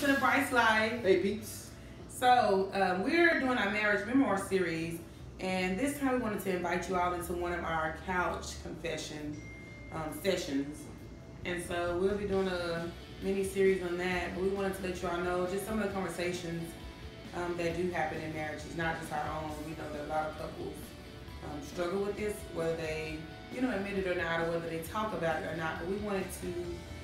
to the Bryce Life. Hey, peeps. So, we're doing our marriage memoir series, and this time we wanted to invite you all into one of our couch confession sessions. And so we'll be doing a mini series on that, but we wanted to let you all know just some of the conversations that do happen in marriage. It's not just our own. We know that a lot of couples struggle with this, whether they, admit it or not, or whether they talk about it or not. But we wanted to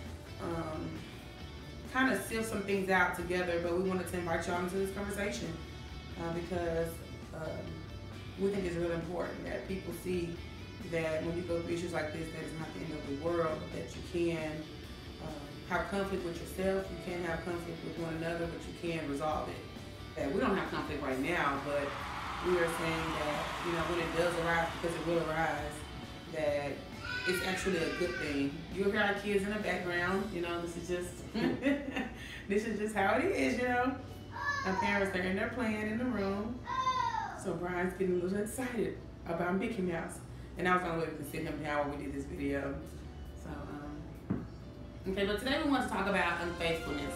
kind of sift some things out together, but we wanted to invite y'all into this conversation because we think it's really important that people see that when you go through issues like this, that it's not the end of the world, but that you can have conflict with yourself, you can have conflict with one another, but you can resolve it. That we don't have conflict right now, but we are saying that, when it does arise, because it will arise, that it's actually a good thing. You'll hear our kids in the background, this is just this is just how it is, Our parents are in there playing in the room. So Brian's getting a little excited about Mickey Mouse. And that was the only way we could sit him down when we did this video. So, okay, but today we want to talk about unfaithfulness.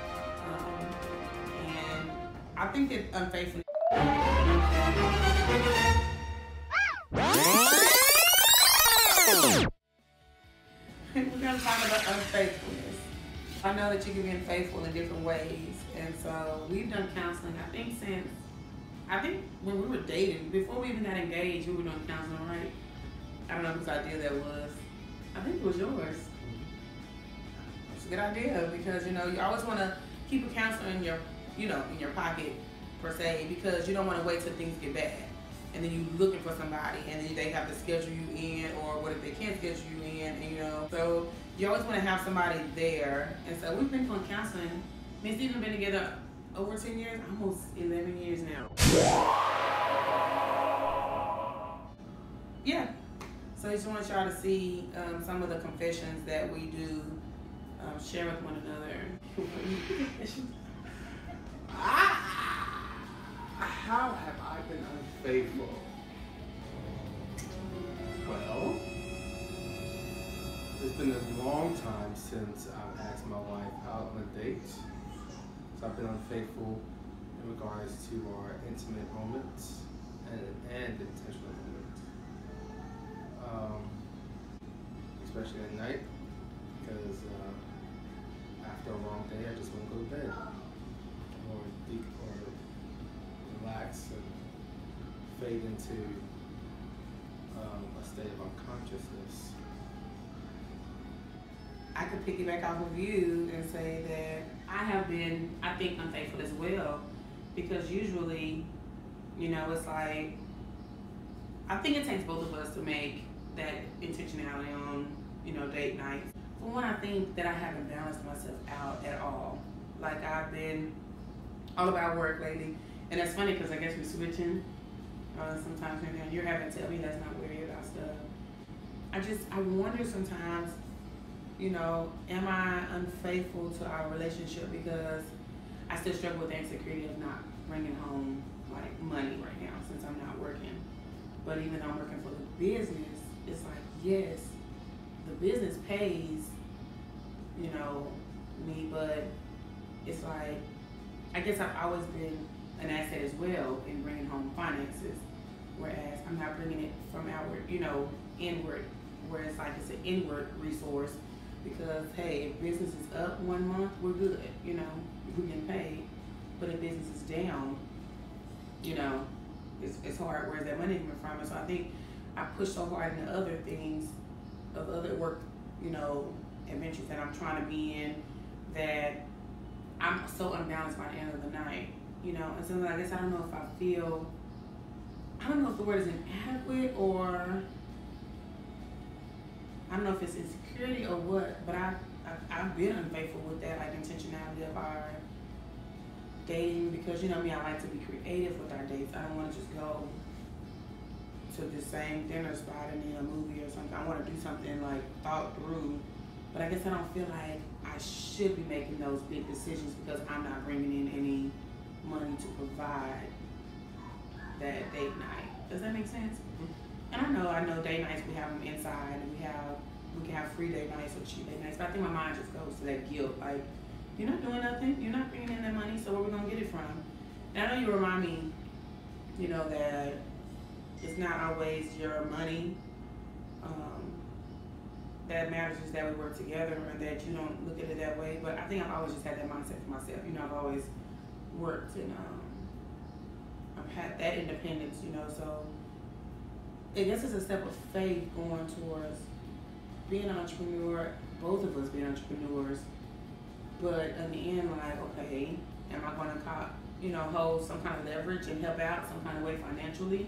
And I think that unfaithfulness we're going to talk about unfaithfulness. I know that you can be unfaithful in different ways. And so we've done counseling, I think when we were dating, before we even got engaged, we were doing counseling, right? I don't know whose idea that was. I think it was yours. It's a good idea because, you always want to keep a counselor in your, in your pocket, per se, because you don't want to wait till things get bad. And then you looking for somebody, and then they have to schedule you in, or what if they can't schedule you in, and so you always want to have somebody there. And so we've been doing counseling. Me and Stephen have been together over 10 years, almost 11 years now. Yeah. So I just want y'all to see some of the confessions that we do share with one another. How have I been unfaithful? Well, it's been a long time since I've asked my wife out on a date. So I've been unfaithful in regards to our intimate moments and intentional moments. Especially at night, because after a long day, I just want to go to bed or relax and fade into a state of unconsciousness. I could piggyback off of you and say that I have been, I think, unfaithful as well, because usually, it's like, I think it takes both of us to make that intentionality on, date nights. For one, I think that I haven't balanced myself out at all. Like, I've been all about work lately. And that's funny because I guess we're switching sometimes, and you're having to tell me that's not weird about stuff. I wonder sometimes, am I unfaithful to our relationship because I still struggle with the insecurity of not bringing home like money right now since I'm not working. But even though I'm working for the business, it's like, yes, the business pays, me, but it's like, I guess I've always been an asset as well in bringing home finances, whereas I'm not bringing it from outward, inward, where it's like it's an inward resource, because hey, if business is up 1 month, we're good, we're getting paid, but if business is down, it's hard, where's that money coming from? And so I think I push so hard into other things, of other work, adventures that I'm trying to be in, that I'm so unbalanced by the end of the night, and so I guess I don't know if the word is inadequate, or I don't know if it's insecurity or what, but I've been unfaithful with that, like intentionality of our dating, because I like to be creative with our dates. I don't want to just go to the same dinner spot and then a movie or something. I want to do something like thought through, but I guess I don't feel like I should be making those big decisions because I'm not bringing in any money to provide that date night. Does that make sense? Mm-hmm. And I know date nights, we have them inside, and we can have free date nights or cheap date nights, but I think my mind just goes to that guilt, like, you're not doing nothing. You're not bringing in that money, so where we gonna get it from? And I know you remind me, you know, that it's not always your money that matters, is that we work together and that you don't look at it that way. But I think I've always just had that mindset for myself. You know, I've always worked and I've had that independence, you know, so I guess it's a step of faith going towards being an entrepreneur, both of us being entrepreneurs, but in the end, like, okay, am I going to, you know, hold some kind of leverage and help out some kind of way financially?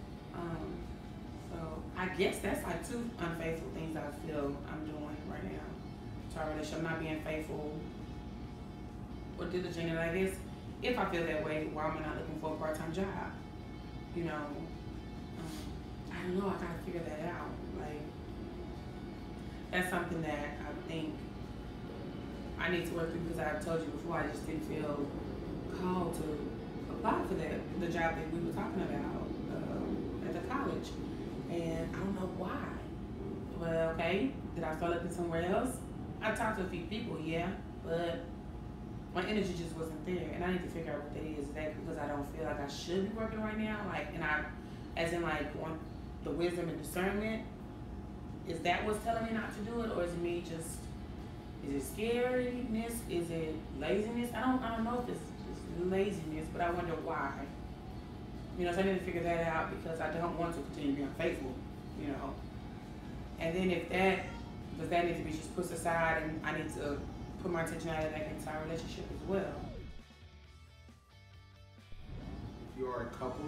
So I guess that's like two unfaithful things I feel I'm doing right now to our relationship. I'm not being faithful or diligent, and I guess if I feel that way, why am I not looking for a part-time job? You know, I don't know, I gotta figure that out. Like, that's something that I think I need to work through, because I've told you before, I just didn't feel called to apply for the job that we were talking about at the college. And I don't know why. Well, okay, did I start looking somewhere else? I talked to a few people, yeah, but my energy just wasn't there, and I need to figure out what that is. Is that because I don't feel like I should be working right now? Like, and I, as in like, want the wisdom and discernment, is that what's telling me not to do it, or is it me just, is it scariness? Is it laziness? I don't know if it's laziness, but I wonder why. You know, so I need to figure that out, because I don't want to continue to be unfaithful, you know. And then if that, does that need to be just pushed aside, and I need to put my attention out of that entire relationship as well. If you are a couple,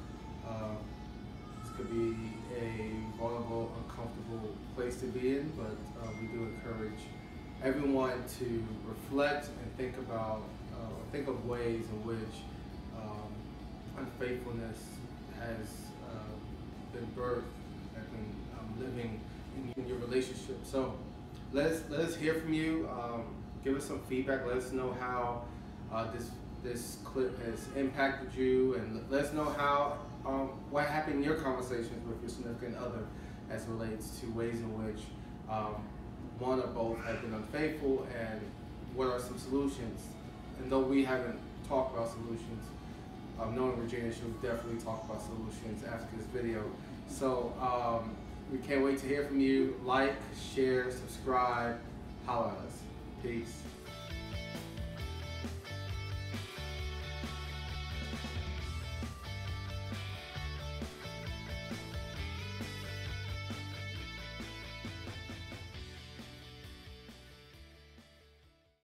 this could be a vulnerable, uncomfortable place to be in, but we do encourage everyone to reflect and think about, think of ways in which unfaithfulness has been birthed and been living in your relationship. So let us hear from you. Give us some feedback. Let us know how this clip has impacted you, and let us know how what happened in your conversations with your significant other as it relates to ways in which one or both have been unfaithful, and what are some solutions. And though we haven't talked about solutions, knowing Regina, she'll definitely talk about solutions after this video. So we can't wait to hear from you. Like, share, subscribe, holler at us. Peace.